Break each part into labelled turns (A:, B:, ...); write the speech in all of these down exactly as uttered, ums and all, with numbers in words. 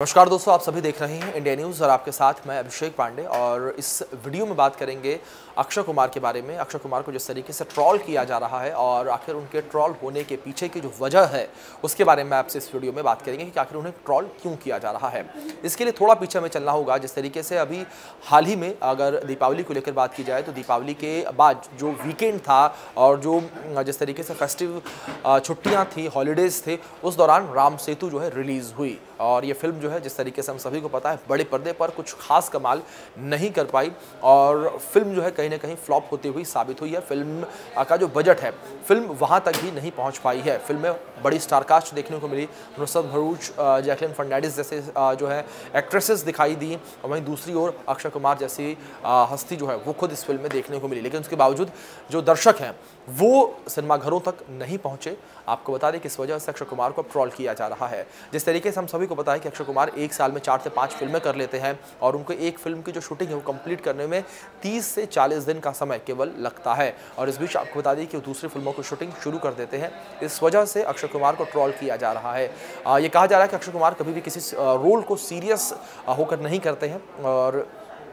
A: नमस्कार दोस्तों, आप सभी देख रहे हैं इंडिया न्यूज़ और आपके साथ मैं अभिषेक पांडे। और इस वीडियो में बात करेंगे अक्षय कुमार के बारे में। अक्षय कुमार को जिस तरीके से ट्रोल किया जा रहा है और आखिर उनके ट्रोल होने के पीछे की जो वजह है उसके बारे में आपसे इस वीडियो में बात करेंगे कि आखिर उन्हें ट्रोल क्यों किया जा रहा है। इसके लिए थोड़ा पीछे में चलना होगा। जिस तरीके से अभी हाल ही में अगर दीपावली को लेकर बात की जाए तो दीपावली के बाद जो वीकेंड था और जो जिस तरीके से फेस्टिव छुट्टियाँ थी, हॉलीडेज़ थे, उस दौरान राम सेतु जो है रिलीज़ हुई। और ये फिल्म जो है जिस तरीके से हम सभी को पता है बड़े पर्दे पर कुछ खास कमाल नहीं कर पाई और फिल्म जो है कहीं ना कहीं फ्लॉप होती हुई साबित हुई है। फिल्म का जो बजट है फिल्म वहां तक भी नहीं पहुंच पाई है। फिल्म में बड़ी स्टारकास्ट देखने को मिली। नुसरत भरूच, जैकलिन फर्नांडिस जैसे जो है एक्ट्रेसेस दिखाई दी और वहीं दूसरी ओर अक्षय कुमार जैसी हस्ती जो है वो खुद इस फिल्म में देखने को मिली। लेकिन उसके बावजूद जो दर्शक हैं वो सिनेमाघरों तक नहीं पहुंचे। आपको बता दें किस वजह से अक्षय कुमार को ट्रोल किया जा रहा है। जिस तरीके से हम सभी को पता है कि अक्षय कुमार एक साल में चार से पाँच फिल्में कर लेते हैं और उनको एक फिल्म की जो शूटिंग है वो कंप्लीट करने में तीस से चालीस दिन का समय केवल लगता है। और इस बीच आपको बता दें कि वो दूसरी फिल्मों की शूटिंग शुरू कर देते हैं। इस वजह से अक्षय कुमार को ट्रोल किया जा रहा है। ये कहा जा रहा है कि अक्षय कुमार कभी भी किसी रोल को सीरियस होकर नहीं करते हैं और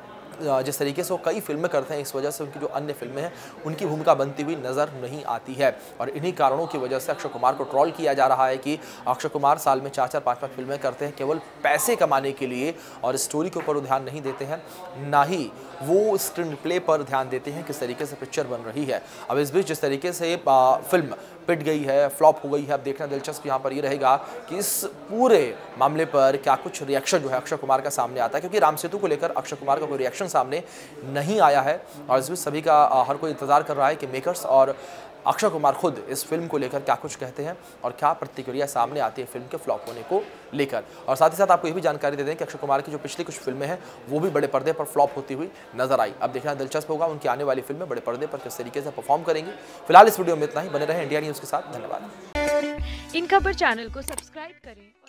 A: जिस तरीके से वो कई फिल्में करते हैं इस वजह से उनकी जो अन्य फिल्में हैं उनकी भूमिका बनती हुई नज़र नहीं आती है। और इन्हीं कारणों की वजह से अक्षय कुमार को ट्रोल किया जा रहा है कि अक्षय कुमार साल में चार चार पाँच पाँच फिल्में करते हैं केवल पैसे कमाने के लिए और स्टोरी के ऊपर वो ध्यान नहीं देते हैं, ना ही वो स्क्रीन प्ले पर ध्यान देते हैं किस तरीके से पिक्चर बन रही है। अब इस बीच जिस तरीके से फिल्म पिट गई है, फ्लॉप हो गई है, अब देखना दिलचस्प यहाँ पर ये रहेगा कि इस पूरे मामले पर क्या कुछ रिएक्शन जो है अक्षय कुमार का सामने आता है, क्योंकि राम सेतु को लेकर अक्षय कुमार का कोई रिएक्शन सामने नहीं आया है। और इस बीच सभी का हर कोई इंतजार कर रहा है कि मेकर्स और अक्षय कुमार खुद इस फिल्म को लेकर क्या कुछ कहते हैं और क्या प्रतिक्रिया सामने आती है फिल्म के फ्लॉप होने को लेकर। और साथ ही साथ आपको ये भी जानकारी दे दें कि अक्षय कुमार की जो पिछली कुछ फिल्में हैं वो भी बड़े पर्दे पर फ्लॉप होती हुई नजर आई। अब देखना दिलचस्प होगा उनकी आने वाली फिल्में बड़े पर्दे पर किस तरीके से परफॉर्म करेंगी। फिलहाल इस वीडियो में इतना ही। बने रहे इंडिया न्यूज़ के साथ। धन्यवाद।
B: इन खबर चैनल को सब्सक्राइब करें।